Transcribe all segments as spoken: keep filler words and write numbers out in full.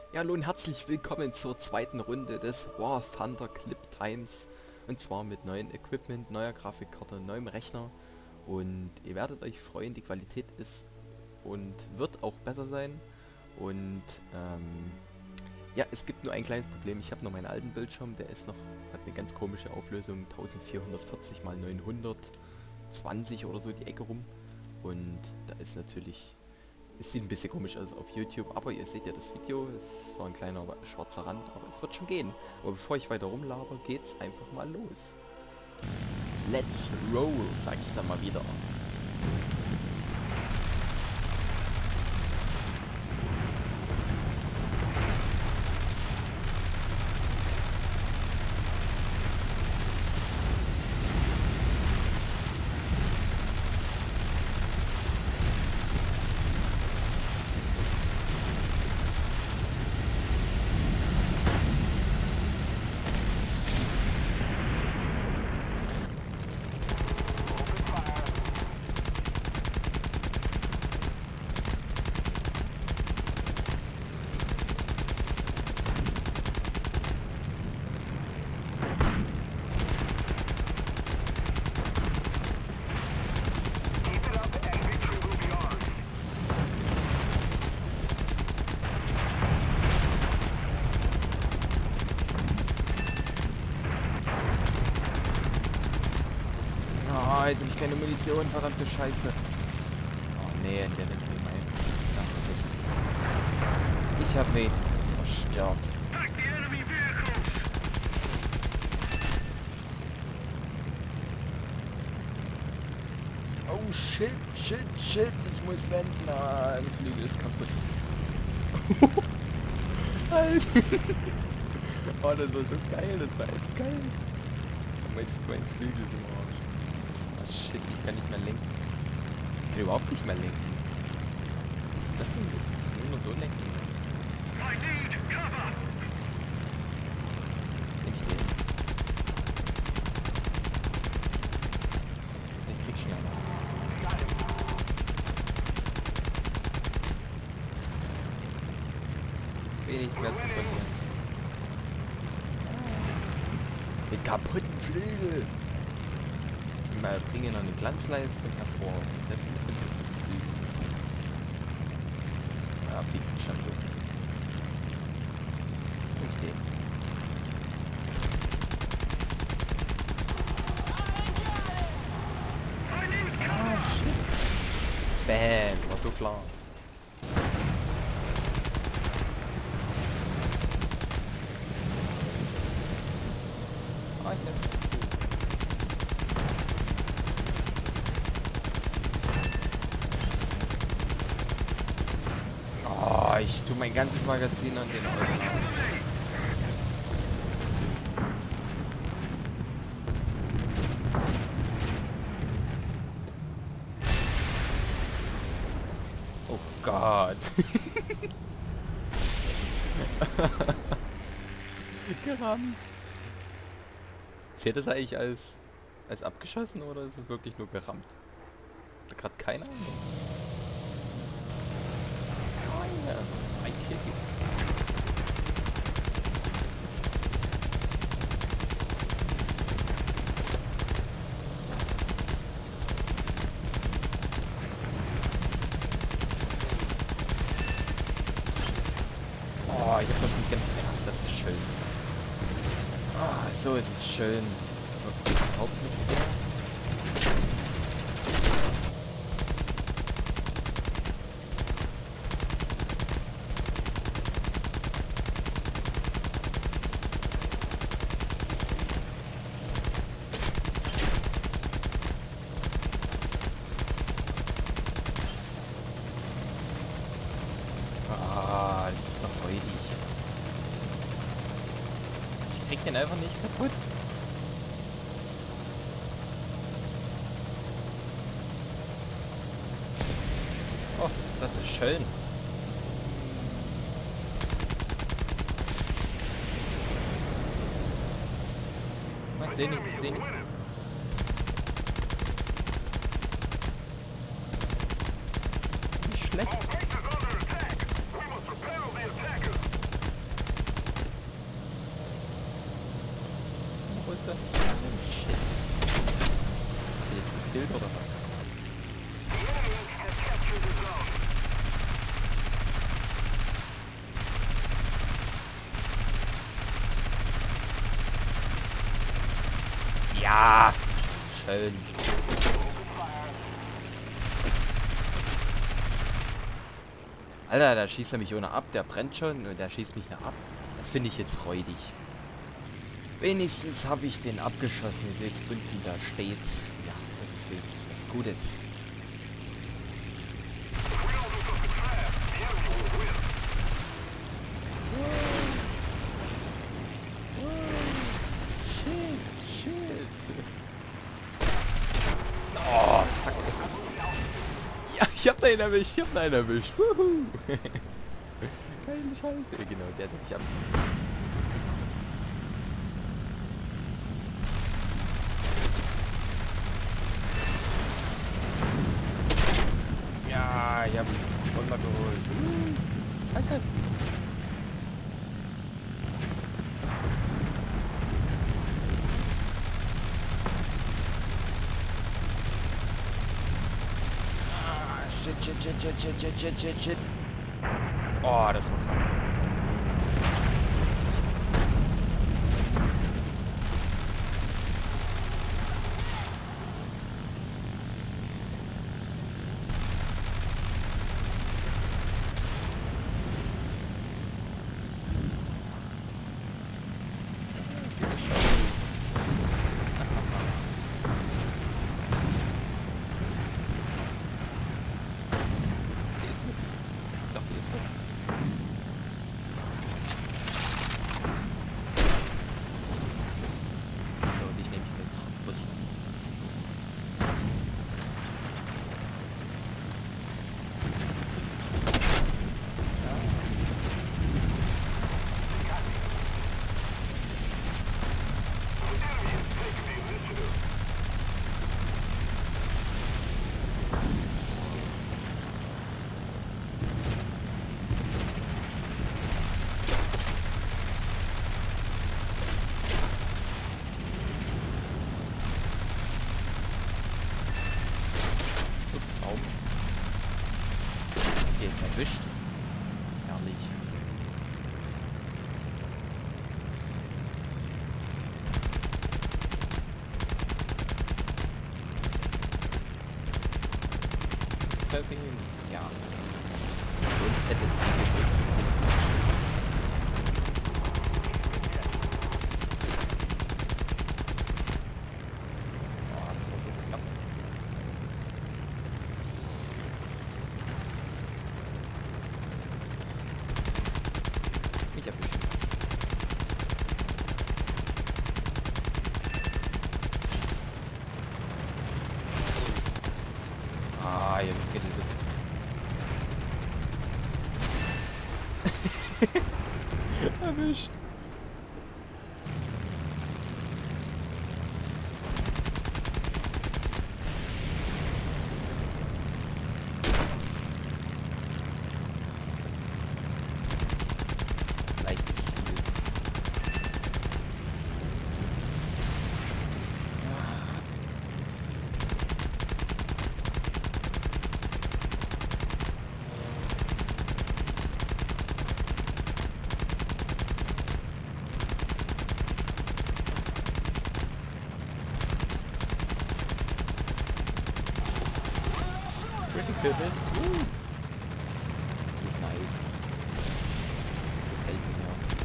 Ja, hallo und herzlich willkommen zur zweiten Runde des War Thunder Clip Times. Und zwar mit neuem Equipment, neuer Grafikkarte, neuem Rechner. Und ihr werdet euch freuen, die Qualität ist und wird auch besser sein. Und ähm, ja, es gibt nur ein kleines Problem. Ich habe noch meinen alten Bildschirm, der ist noch, hat eine ganz komische Auflösung, vierzehnhundertvierzig mal neunhundertzwanzig oder so die Ecke rum. Und da ist natürlich... Es sieht ein bisschen komisch aus auf YouTube, aber ihr seht ja das Video, es war ein kleiner schwarzer Rand, aber es wird schon gehen. Aber bevor ich weiter rumlaber, geht's einfach mal los. Let's roll, sag ich dann mal wieder. Oh, jetzt habe ich keine Munition, verdammte Scheiße. Oh nee, der nimmt mich ein. Ich habe mich zerstört. Oh shit, shit, shit, ich muss wenden. Ah, ein Flügel ist kaputt. Alter. Oh, das war so geil, das war echt geil. Mein, mein Flügel ist im Arsch. Oh shit, ich kann nicht mehr lenken. Ich kann überhaupt nicht mehr lenken. Was ist das für ein Mist? Ich kann nur so lenken. Nicht den. Den krieg ich schneller. Wenig mehr zu verlieren. Mit kaputten Flügel. Mal bringen eine Glanzleistung hervor. Das ist mit kaputten Flügeln. Ja, viel krieg ich schon durch. Nicht den. Ah, shit. Bam, war so klar. Ah, ich hab... Oh, ich tue mein ganzes Magazin an den ausladen. Oh Gott. Gerammt. Zählt das eigentlich als, als abgeschossen oder ist es wirklich nur gerammt? Da gerade keine Ahnung. Ja, Sidekick. Oh, ich hab das schon gemerkt. Das ist schön. Ah, oh, so ist es schön. Das wird überhaupt nichts mehr. Ah, es ist doch räudig. Ich krieg den einfach nicht kaputt. Oh, das ist schön. Ich seh nichts, ich seh nichts. Nicht schlecht. Scheiße. Oh, shit. Ist er jetzt gekillt oder was? Ja! Schön. Alter, da schießt er mich ohne ab. Der brennt schon und der schießt mich noch ab. Das finde ich jetzt räudig. Wenigstens habe ich den abgeschossen. Ihr seht unten, da steht's. Ja, das ist wenigstens was Gutes. Shit, shit. Oh, fuck. Ja, ich hab einen erwischt, ich hab einen erwischt. Wuhu. Keine Scheiße. Genau, der hat mich ab. Ja, ich hab ihn runtergeholt. Uh, Scheiße. Shit, shit, shit, shit, shit, shit, shit, shit, shit. Oh, das war krank. Scheiße, das war richtig krank. Jetzt erwischt. Herrlich. Trapping. Ja. So ein fettes Ding durchzufinden. Oh, das war so knapp. Mich erwischen. Ah, jetzt geht es. Erwischt. Leichtes Ziel. Critical Hit. Uh. Das ist nice. Das gefällt mir.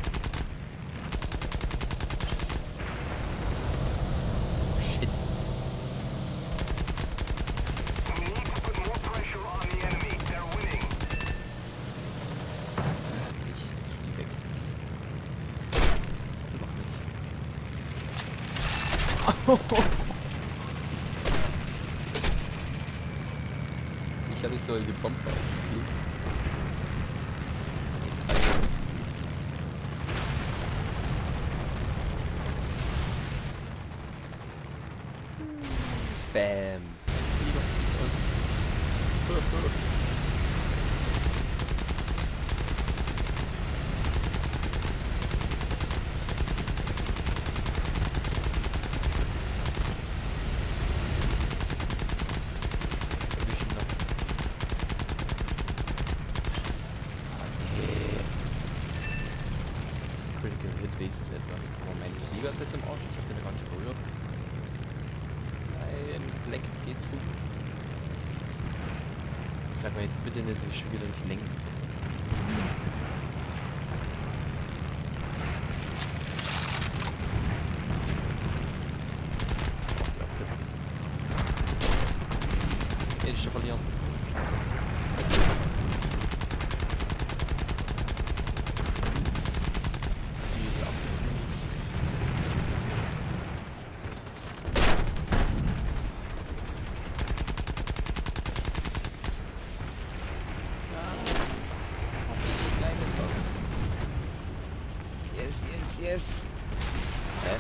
Oh, shit. Ich zieh weg. Noch nicht. Ich habe so eine Bombe ausgezogen. Bam. damit wenigstens etwas. Aber mein Flieger ist jetzt im Arsch, ich habe den ja gar nicht berührt. Nein, Leck, geht zu. Ich sag mal jetzt bitte nicht, dass ich schon wieder nicht lenken. Ach, die Optik. Ich schon verlieren. Scheiße. Yes, yes, yes. Hä?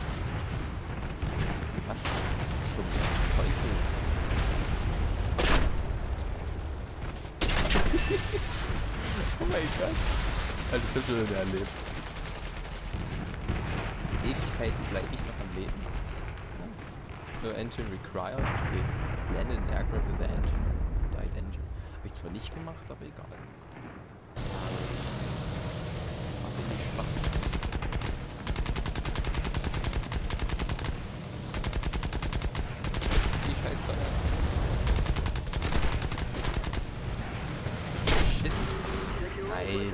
Was zum Teufel? Oh mein Gott. Also das hast du schon erlebt. Ewigkeiten bleibe ich noch am Leben. No engine required. Okay. Land in aircraft with the engine. Died engine. Habe ich zwar nicht gemacht, aber egal. Ab in die Schlacht. Die Scheiße. Shit. Nein.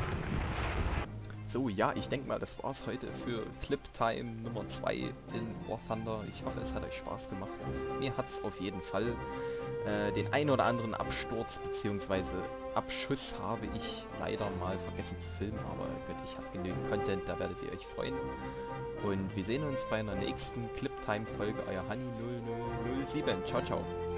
So, ja, ich denke mal, das war's heute für Clip Time Nummer zwei in War Thunder. Ich hoffe, es hat euch Spaß gemacht. Mir hat's auf jeden Fall. Äh, den ein oder anderen Absturz bzw. Abschuss habe ich leider mal vergessen zu filmen, aber gut, ich habe genügend Content, da werdet ihr euch freuen. Und wir sehen uns bei einer nächsten Clip Time Folge. Euer Honey null null null sieben. Ciao, ciao.